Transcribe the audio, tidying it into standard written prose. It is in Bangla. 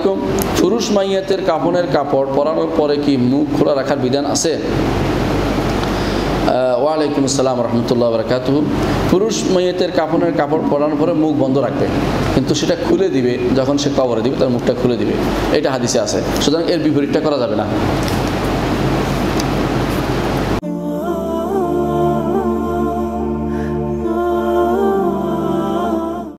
আলাইকুম, পুরুষ মাইয়াতের কাফনের কাপড় পরানোর পরে কি মুখ খোলা রাখার বিধান আছে? ওয়ালাইকুম আসসালাম রহমতুল্লাহ বারাকাতুহু। পুরুষ মাইয়াতের কাফনের কাপড় পরানোর পরে মুখ বন্ধ রাখবে, কিন্তু সেটা খুলে দিবে যখন সে কবরে দিবে, তার মুখটা খুলে দিবে, এটা হাদিসে আছে। সুতরাং এর বিপরীতটা করা যাবে না।